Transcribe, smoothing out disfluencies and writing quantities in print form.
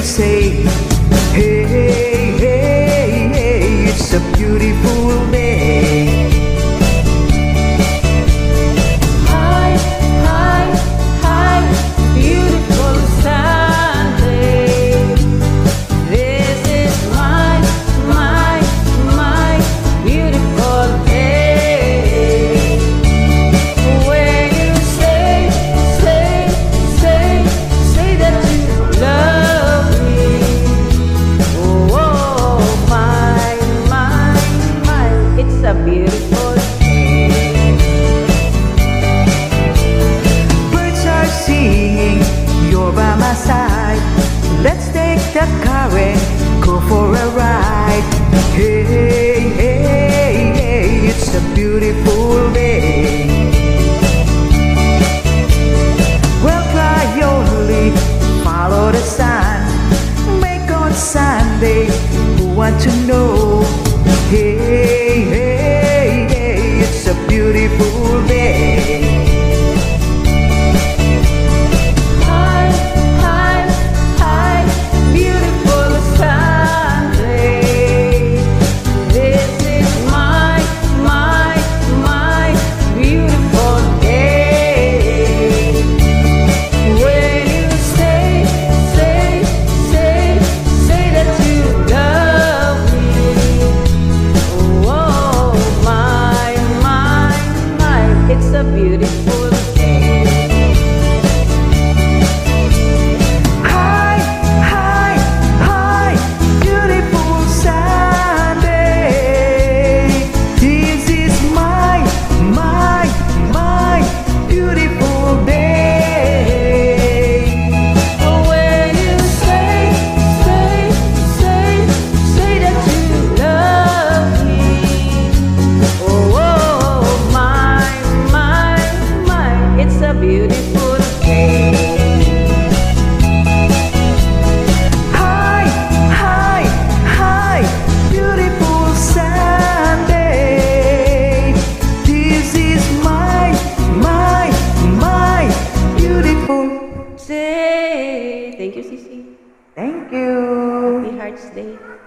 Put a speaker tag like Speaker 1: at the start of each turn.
Speaker 1: say, hey, hey, hey, it's a beautiful day.
Speaker 2: Hi, hi, hi, beautiful Sunday. This is my beautiful day. When you say that you love me. Oh, my, it's a beautiful day.
Speaker 1: Birds are singing, you're by my side. Let's take the car and go for a ride. Hey, hey, hey, it's a beautiful day. Well, cry Yolly, follow the sun. Make on Sunday, who want to know? Hey, hey, hey, it's a beautiful day.
Speaker 2: Hi, hi, hi, beautiful Sunday. This is my beautiful day. When you say that you love me. Oh, my, it's a beautiful day.
Speaker 1: Hi, hi, hi, beautiful Sunday. This is my beautiful day.
Speaker 2: When you say that you love me. Oh, my, it's a beautiful day.
Speaker 1: Hi, hi, hi, beautiful Sunday. This is my beautiful.
Speaker 2: Day. Thank you, Sisi.
Speaker 1: Thank you.
Speaker 2: Happy Hearts Day.